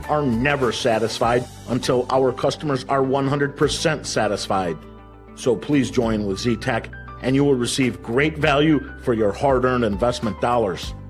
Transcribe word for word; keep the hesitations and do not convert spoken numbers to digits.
are never satisfied until our customers are one hundred percent satisfied. So please join with Z-Tech and you will receive great value for your hard-earned investment dollars.